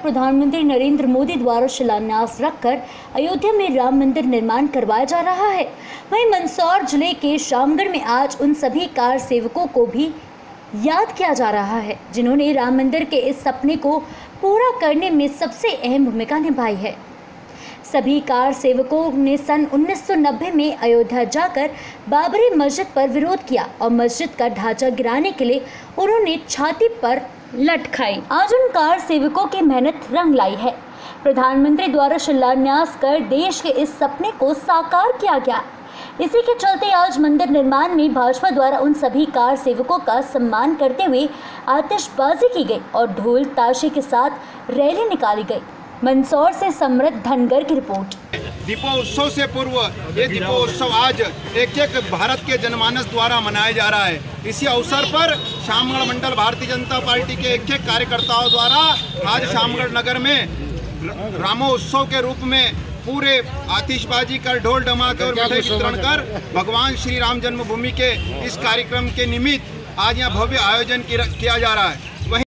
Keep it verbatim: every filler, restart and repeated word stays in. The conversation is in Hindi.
प्रधानमंत्री नरेंद्र मोदी द्वारा शिलान्यास रखकर अयोध्या में राम मंदिर निर्माण करवाया जा रहा है। वहीं मंदसौर जिले के शामगढ़ में आज उन सभी कार सेवकों को भी याद किया जा रहा है जिन्होंने राम मंदिर के इस सपने को पूरा करने में सबसे अहम भूमिका निभाई है। सभी कार सेवकों ने सन उन्नीस सौ नब्बे में अयोध्या जाकर बाबरी मस्जिद पर विरोध किया और मस्जिद का ढांचा गिराने के लिए उन्होंने छाती पर लट खाई। आज उन कार सेवकों की मेहनत रंग लाई है। प्रधानमंत्री द्वारा शिलान्यास कर देश के इस सपने को साकार किया गया। इसी के चलते आज मंदिर निर्माण में भाजपा द्वारा उन सभी कार सेवकों का सम्मान करते हुए आतिशबाजी की गई और ढोल ताशे के साथ रैली निकाली गई। मंदसौर से समृद्ध धनगर की रिपोर्ट। दीपोत्सव से पूर्व ये दीपोत्सव आज एक एक भारत के जनमानस द्वारा मनाया जा रहा है। इसी अवसर पर शामगढ़ मंडल भारतीय जनता पार्टी के एक एक कार्यकर्ताओं द्वारा आज शामगढ़ नगर में रामोत्सव के रूप में पूरे आतिशबाजी कर, ढोल धमाके और मिठाई वितरण कर भगवान श्री राम जन्मभूमि के इस कार्यक्रम के निमित्त आज यहाँ भव्य आयोजन किया जा रहा है।